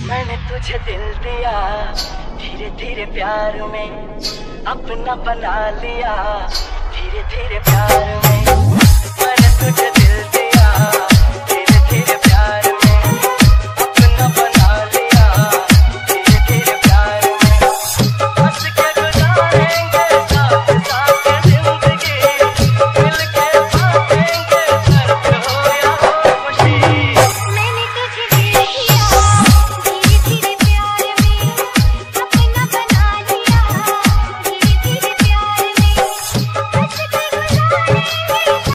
मैंने तुझे दिल दिया, धीरे धीरे प्यार में अपना बना लिया, धीरे धीरे प्यार में मैंने तुझे दिल दिया।